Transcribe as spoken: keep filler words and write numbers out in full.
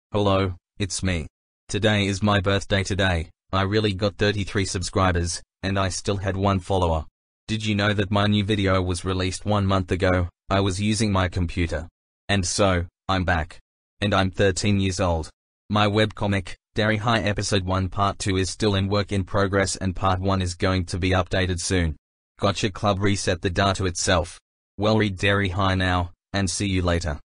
Hello, it's me. Today is my birthday today. I really got thirty-three subscribers, and I still had one follower. Did you know that my new video was released one month ago? I was using my computer. And so, I'm back. And I'm thirteen years old. My webcomic, Derry High Episode one Part two is still in work in progress and Part one is going to be updated soon. Gotcha Club reset the data itself. Well, read Derry High now, and see you later.